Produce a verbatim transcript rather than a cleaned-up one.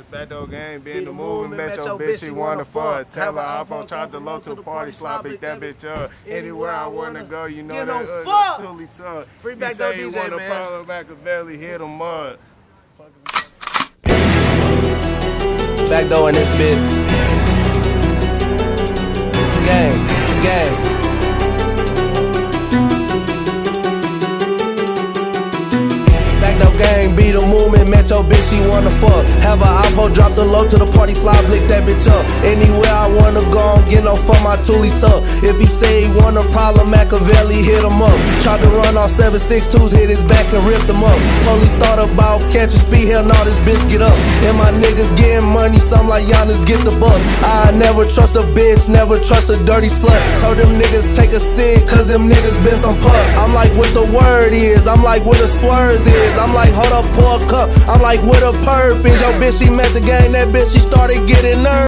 Back door game, be in the movement, met your bitch, she wanna fuck. Tell her I'm on charge the low to the party, slide, pick that bitch up. Anywhere I wanna go, you know that uh, Toolie Tuck. Free back door D J, man. You wanna follow Machiavelli, hit him up. Back door in this bitch. Gang, gang. No gang, be the movement, met your bitch, she wanna fuck. Have a iPhone, drop the low to the party, slide, blick that bitch up. Anywhere I wanna go, get no for my Toolie Tuck. If he say he want a problem, Machiavelli hit him up. Tried to run off seven six twos, hit his back and ripped him up. Police thought about catching speed, hell no, this bitch get up. And my niggas getting money, some like Giannis get the bus. I never trust a bitch, never trust a dirty slut. Told them niggas take a cig, cause them niggas been some puss. I'm like what the word is, I'm like what the swerves is. I'm like, hold up, pour a cup. I'm like, what a purpose. Yo, bitch, she met the gang. That bitch, she started getting nervous.